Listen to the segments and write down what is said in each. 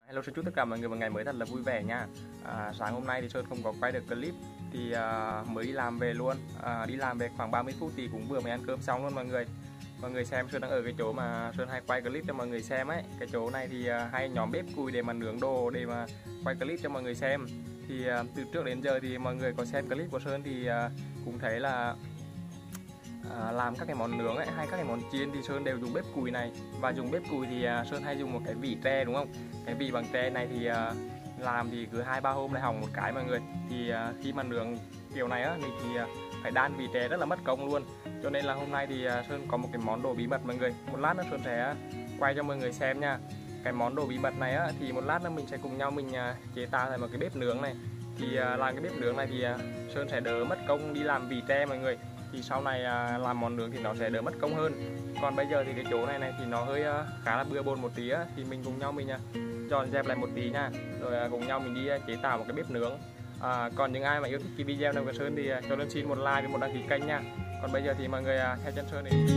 Hello, xin chúc tất cả mọi người một ngày mới thật là vui vẻ nha. Sáng hôm nay thì Sơn không có quay được clip thì mới đi làm về luôn. Đi làm về khoảng 30 phút thì cũng vừa mới ăn cơm xong luôn mọi người. Mọi người xem, Sơn đang ở cái chỗ mà Sơn hay quay clip cho mọi người xem ấy. Cái chỗ này thì hay nhóm bếp củi để mà nướng đồ, để mà quay clip cho mọi người xem. Thì từ trước đến giờ thì mọi người có xem clip của Sơn thì cũng thấy là làm các cái món nướng ấy, hay các cái món chiên thì Sơn đều dùng bếp củi này. Và dùng bếp củi thì Sơn hay dùng một cái vỉ tre, đúng không? Cái vỉ bằng tre này thì làm thì cứ 2-3 hôm lại hỏng một cái mọi người. Thì khi mà nướng kiểu này á thì phải đan vỉ tre rất là mất công luôn. Cho nên là hôm nay thì Sơn có một cái món đồ bí mật mọi người. Một lát nữa Sơn sẽ quay cho mọi người xem nha. Cái món đồ bí mật này á thì một lát nữa mình sẽ cùng nhau mình chế tạo thành một cái bếp nướng này. Thì làm cái bếp nướng này thì Sơn sẽ đỡ mất công đi làm vỉ tre mọi người. Thì sau này làm món nướng thì nó sẽ đỡ mất công hơn. Còn bây giờ thì cái chỗ này thì nó hơi khá là bừa bộn một tí á, thì mình cùng nhau mình dọn dẹp lại một tí nha, rồi cùng nhau mình đi chế tạo một cái bếp nướng. Còn những ai mà yêu thích cái video này của Sơn thì cho lên xin một like và một đăng ký kênh nha. Còn bây giờ thì mọi người theo chân Sơn đi.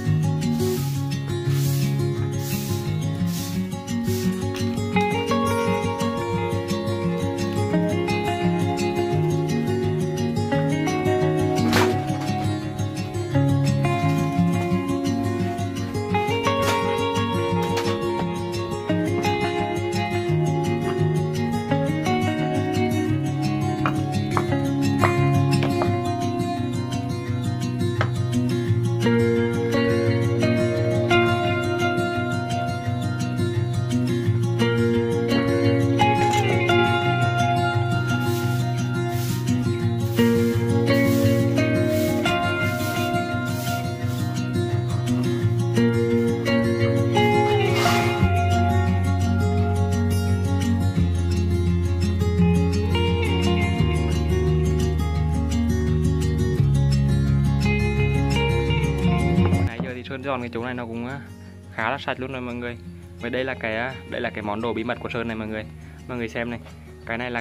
Sơn dọn cái chỗ này nó cũng khá là sạch luôn rồi mọi người. Và đây là cái món đồ bí mật của Sơn này mọi người. Mọi người xem này. Cái này là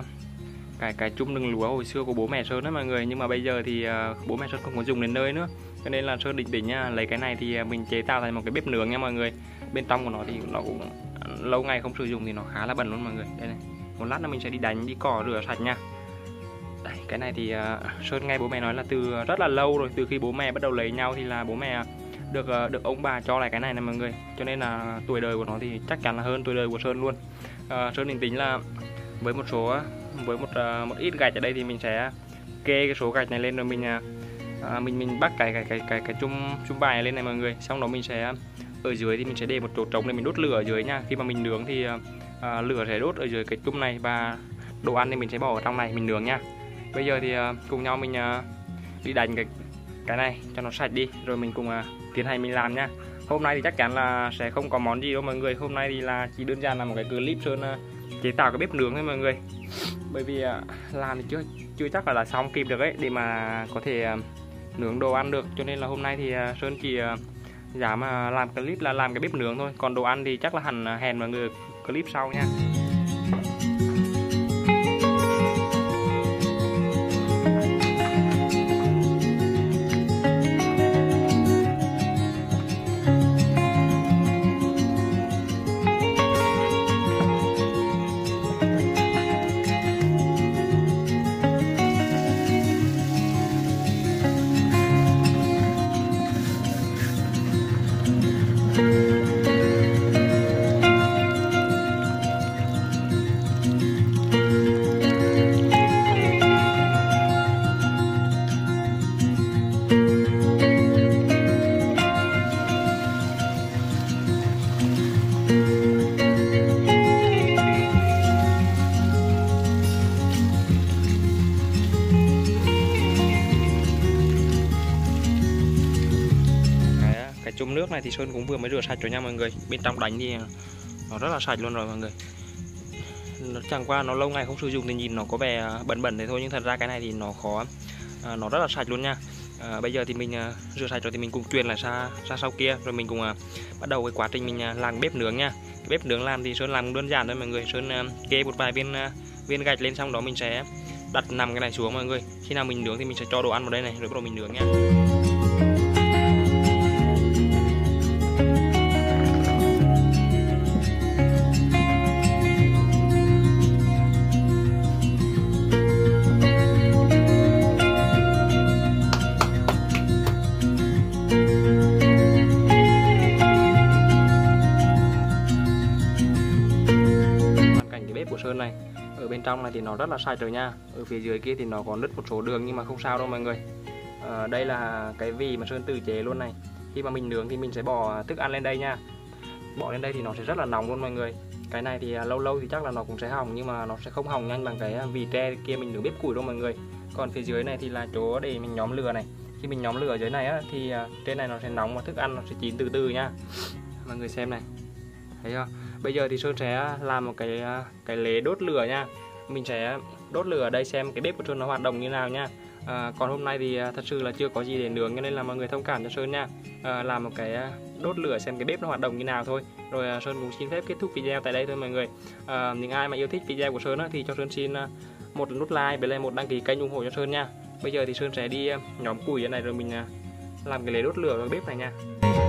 cái chum nướng lúa hồi xưa của bố mẹ Sơn đó mọi người, nhưng mà bây giờ thì bố mẹ Sơn không có dùng đến nơi nữa. Cho nên là Sơn định lấy cái này thì mình chế tạo thành một cái bếp nướng nha mọi người. Bên trong của nó thì nó cũng lâu ngày không sử dụng thì nó khá là bẩn luôn mọi người. Đây này. Một lát nữa mình sẽ đi đánh, đi cỏ rửa sạch nha. Đây, cái này thì Sơn nghe bố mẹ nói là từ rất là lâu rồi, từ khi bố mẹ bắt đầu lấy nhau thì là bố mẹ được ông bà cho lại cái này mọi người. Cho nên là tuổi đời của nó thì chắc chắn là hơn tuổi đời của Sơn luôn. Sơn tính là với một ít gạch ở đây thì mình sẽ kê cái số gạch này lên, rồi mình bắt cái chum bài này lên này mọi người. Xong đó mình sẽ ở dưới thì mình sẽ để một chỗ trống để mình đốt lửa ở dưới nha. Khi mà mình nướng thì lửa sẽ đốt ở dưới cái chum này, và đồ ăn thì mình sẽ bỏ ở trong này mình nướng nha. Bây giờ thì cùng nhau mình đi đánh cái này cho nó sạch đi, rồi mình cùng tiến hành mình làm nha. Hôm nay thì chắc chắn là sẽ không có món gì đâu mọi người. Hôm nay thì là chỉ đơn giản là một cái clip Sơn chế tạo cái bếp nướng thôi mọi người. Bởi vì làm thì chưa chắc là xong kịp được ấy, để mà có thể nướng đồ ăn được. Cho nên là hôm nay thì Sơn chỉ dám làm clip là làm cái bếp nướng thôi. Còn đồ ăn thì chắc là hẹn mọi người clip sau nha. Chum nước này thì Sơn cũng vừa mới rửa sạch rồi nha mọi người. Bên trong đánh thì nó rất là sạch luôn rồi mọi người. Nó chẳng qua nó lâu ngày không sử dụng thì nhìn nó có vẻ bẩn bẩn thế thôi, nhưng thật ra cái này thì nó rất là sạch luôn nha. Bây giờ thì mình rửa sạch rồi thì mình cùng truyền lại ra sau kia, rồi mình cùng bắt đầu cái quá trình mình làm bếp nướng nha. Cái bếp nướng làm thì Sơn làm đơn giản thôi mọi người. Sơn kê một vài viên gạch lên, xong đó mình sẽ đặt nằm cái này xuống mọi người. Khi nào mình nướng thì mình sẽ cho đồ ăn vào đây này, rồi bắt đầu mình nướng nha. của Sơn này. Ở bên trong này thì nó rất là sạch rồi nha. Ở phía dưới kia thì nó còn đứt một số đường nhưng mà không sao đâu mọi người. Đây là cái vỉ mà Sơn tự chế luôn này. Khi mà mình nướng thì mình sẽ bỏ thức ăn lên đây nha. Bỏ lên đây thì nó sẽ rất là nóng luôn mọi người. Cái này thì lâu lâu thì chắc là nó cũng sẽ hỏng, nhưng mà nó sẽ không hỏng nhanh bằng cái vỉ tre kia mình nướng bếp củi đâu mọi người. Còn phía dưới này thì là chỗ để mình nhóm lửa này. Khi mình nhóm lửa ở dưới này á, thì trên này nó sẽ nóng và thức ăn nó sẽ chín từ từ nha. Mọi người xem này, thấy chưa? Bây giờ thì Sơn sẽ làm một cái lế đốt lửa nha. Mình sẽ đốt lửa ở đây xem cái bếp của Sơn nó hoạt động như nào nha. Còn hôm nay thì thật sự là chưa có gì để nướng, cho nên là mọi người thông cảm cho Sơn nha. Làm một cái đốt lửa xem cái bếp nó hoạt động như nào thôi. Rồi Sơn cũng xin phép kết thúc video tại đây thôi mọi người. Những ai mà yêu thích video của Sơn á, thì cho Sơn xin một nút like với lại một đăng ký kênh ủng hộ cho Sơn nha. Bây giờ thì Sơn sẽ đi nhóm củi ở này rồi mình làm cái lế đốt lửa ở bếp này nha.